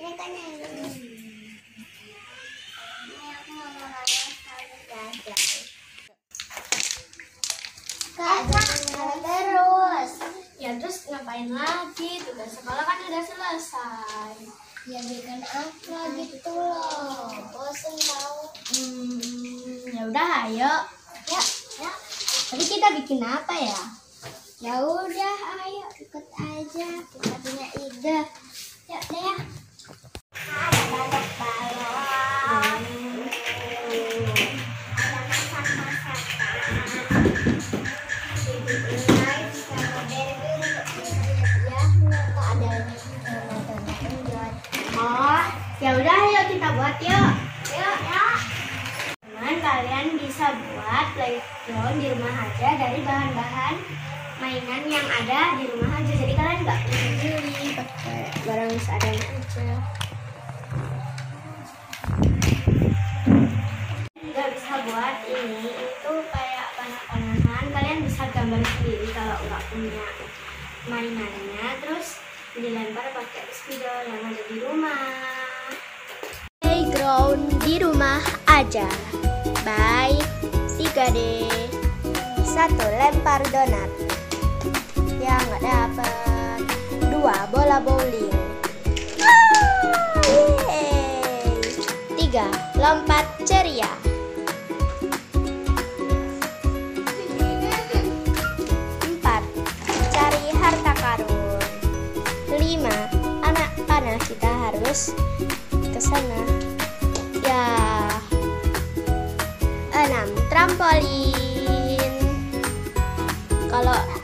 Ini kan yang ini aku mau makan terus. Ya terus ngapain lagi? Tugas sekolah kan udah selesai. Ya bikin apa gitu loh. Bosan tahu. Ya udah ayo. Ya. Tapi kita bikin apa ya? Ya udah, ayo ikut aja. Kita punya ide. Ya deh ya. Ada banyak balon. Ada masak-masakan. Live sama Derby ya. Ada nontonnya enjoy. Oh, ya udah ayo kita buat yuk. Yuk ya. Teman, kalian bisa buat playground di rumah aja dari bahan-bahan mainan yang ada di rumah aja. Jadi kalian nggak perlu beli, pakai barang seadanya aja. Nggak bisa buat ini, itu kayak panah-panahan. Kalian bisa gambar sendiri kalau nggak punya mainannya. Terus dilempar pakai spidol yang ada di rumah. Playground di rumah aja. Bye 3D. 1. Lempar donat. Ya nggak dapat. 2. Bola bowling. 3. Lompat ceria. 4. Cari harta karun. 5. Anak panah, kita harus ke sana. Ya. 6. Trampolin. Kalau